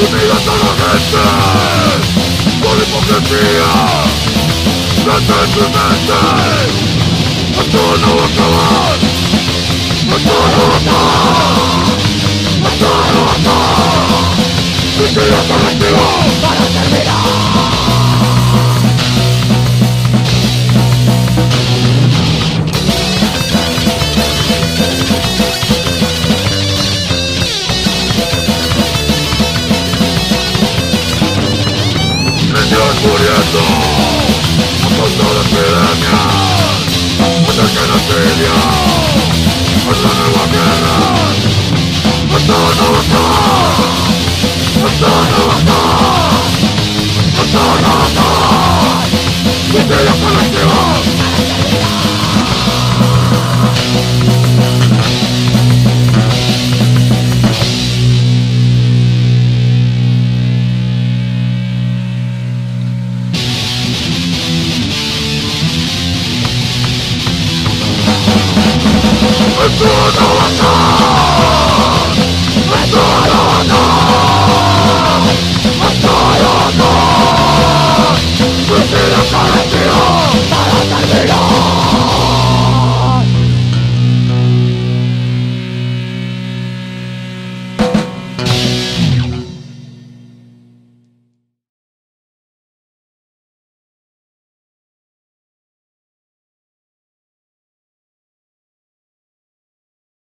unidas a la gente, por hipocresía, desde su mente. Esto no va a acabar, esto no va a acabar, esto no va a acabar. Suicidio colectivo para terminar. Muriendo a causa de epidemias, muchas genocidios, otra nueva guerra. Esto no va a acabar, esto no va a acabar, esto no va a acabar. Suicidio colectivo.